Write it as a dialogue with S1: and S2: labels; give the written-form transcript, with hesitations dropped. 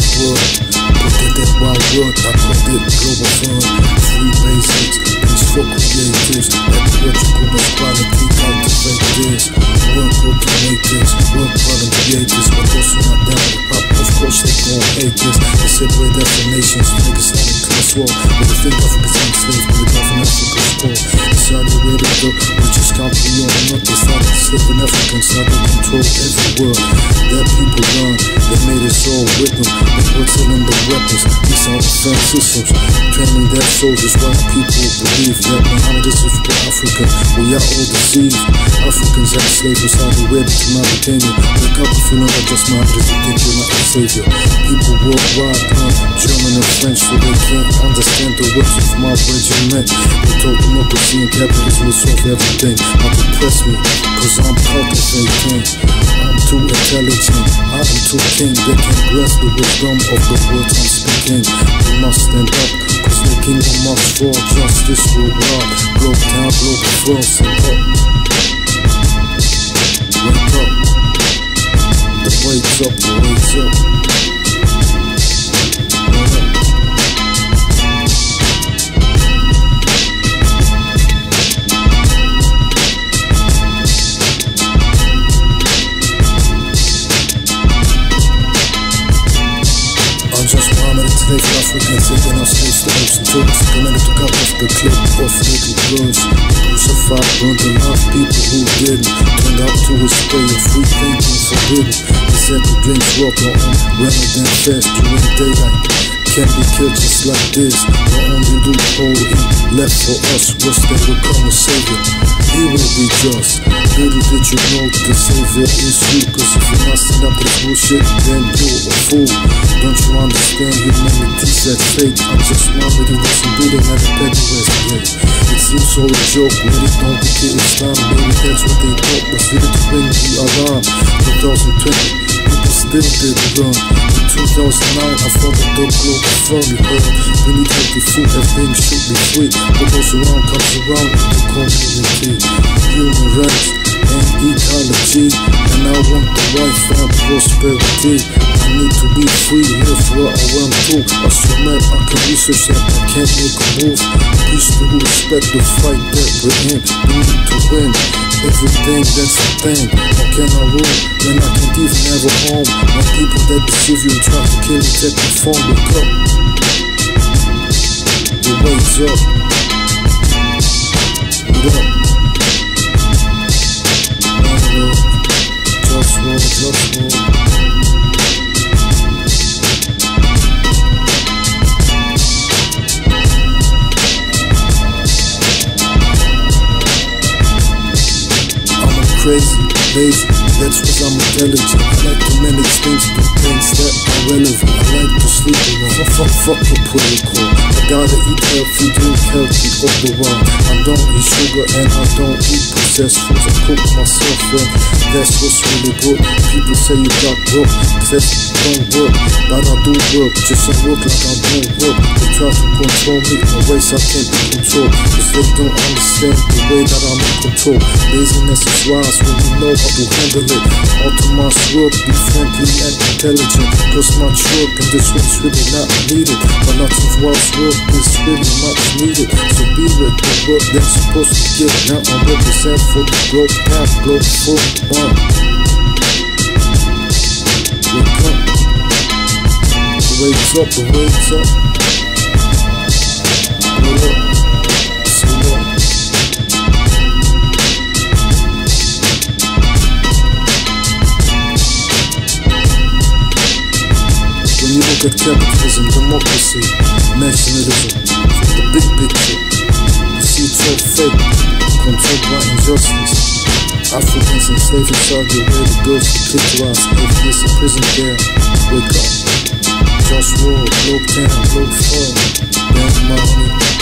S1: that word. Look at that wild word, I call it global fun. Free basics, peaceful creatives. Ecological equality, cultivate this. Work up to make this, work hard and create this. But also not down to pop, of course they gon' hate this. They separate definitions, niggas on the class war. But they think Africa's enslaved, but they come from Africa's core. Inside the way they go, we just can't be on the north. They started enslaving Africans, now they control every world. Their people run, they made us all with them. They were telling the weapons, these are defense systems. Training their soldiers, white people believe that Muhammad is for Africa. We are all deceived. Africans and slaves in Saudi Arabia to Mauritania. Wake up if you know that just Muhammad is the think you're not a savior. People worldwide learn German and French, so they can't understand the words of my regiment. They told democracy and capitalism will solve everything. Not depress me, cause I'm cultivating. I'm too intelligent, I am too king. They can't grasp the wisdom of the words I'm speaking. We must stand up, cause the kingdom must fall. Justice will rise, blow down, blow the frost and up. Wake up, the wake's up, the wake's up. Today for Africans, taking our slaves to hopes and talks. Coming to cut off the clip of little girls. Crucified, burned the love people who didn't. Turned out to his way of free thinking forbidden. He said to drink water on Ramadan fast during daylight. Can't be killed just like this. The only loophole he left for us was that we'll come a savior. He will be just. Little did you know the savior is you. Cause if you're not stand up to this bullshit, then you're a fool. Don't you understand humanity's that fate? I'm just one with the rest and breathing at a petty west gate. It seems all a joke when it don't get Islam. Maybe that's what they thought, but still to bring the alarm. 2020, people still didn't run. In 2009, I followed the global fund. You heard, we need healthy food, everything should be free. What goes around comes around in the community. Human rights and ecology, and I want the life and prosperity. I need to be free, live where I want to. I submit, I can research that I can't make a move. Peace to respect the fight that we're in. We need to win everything, that's the thing. How can I rule when I can't even have a home? When people that deceive you and try to kill you take the phone. Wake up, the wake's up. What up? Just roll, just roll. Crazy, lazy, that's cause I'm intelligent. I like to manage things, do things that are relevant. I like to sleep around, fuck the protocol. I gotta eat healthy, drink healthy all the while. I don't eat sugar and I don't eat processed foods. I cook myself and that's what's really good. People say you got broke, cause don't work. But I do work, just I work like I don't work. They try to control me in ways I can't be controlled. Cause they don't understand the way that I'm in control. Laziness is wise when you know how to handle it. Autonomous work, be friendly and intelligent. Cause much work and this one's really not needed. But lots of wise work is really much needed. So be with the work that's supposed to get. Now I represent for the growth path, growth for one. Wake up, the wake's up, the wake's up. What up? Say what? When you look at capitalism, democracy, nationalism, from the big picture, you see it's all fake, controlled by injustice. Africans enslaved in Saudi Arabia, girls who clitoris, atheists in prison there. Wake up, just roll, low town, low fall, bad money.